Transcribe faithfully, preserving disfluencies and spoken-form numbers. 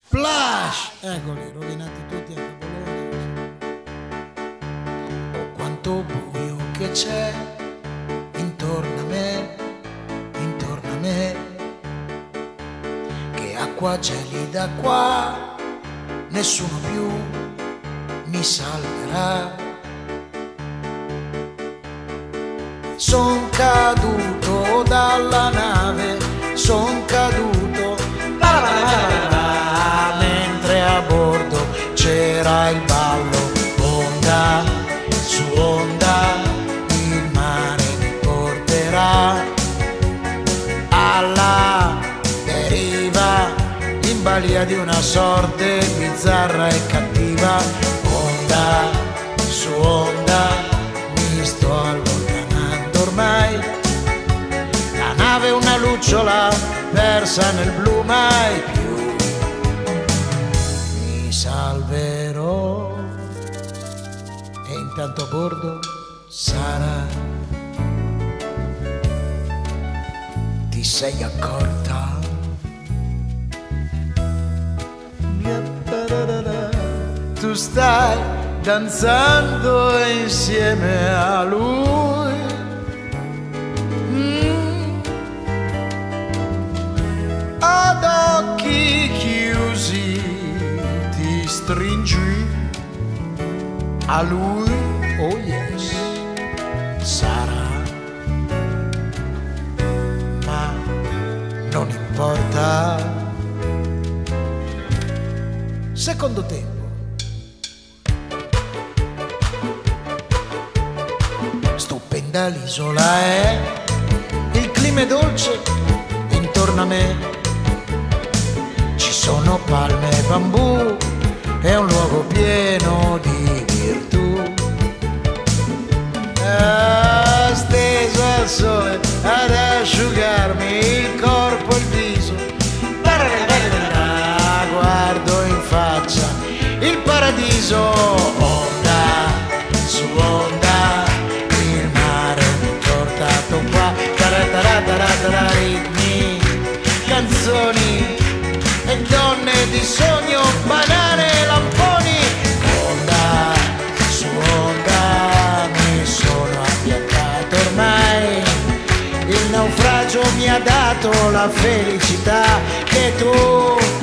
Flash! Eccoli, rovinati tutti anche a Bologna. Oh, quanto buio che c'è intorno a me, intorno a me, che acqua gelida qua, nessuno più mi salverà. Son caduto dalla nave, son caduto la la la la, mentre a bordo c'era il ballo, onda su onda, il mare mi porterà alla deriva, in balia di una sorte bizzarra e cattiva. Onda su onda, mi sto allontanando ormai, la nave è una lucciola persa nel blu, mai più mi salverò. E intanto a bordo, Sara, ti sei accorta? Tu stai danzando insieme a lui, mm. Ad occhi chiusi ti stringi a lui, oh yes, Sara, ma non importa. Secondo tempo. Stupenda l'isola è, il clima è dolce intorno a me, ci sono palme e bambù, è un luogo pieno di virtù. Ah, steso al sole ad asciugarmi il corpo e il viso, guardo in faccia il paradiso. Onda su onda, il mare mi ha portato qua, taratara, ritmi, canzoni e donne di sogno, banane e lamponi. Onda su onda, mi sono appiattato ormai, il naufragio mi ha dato la felicità che tu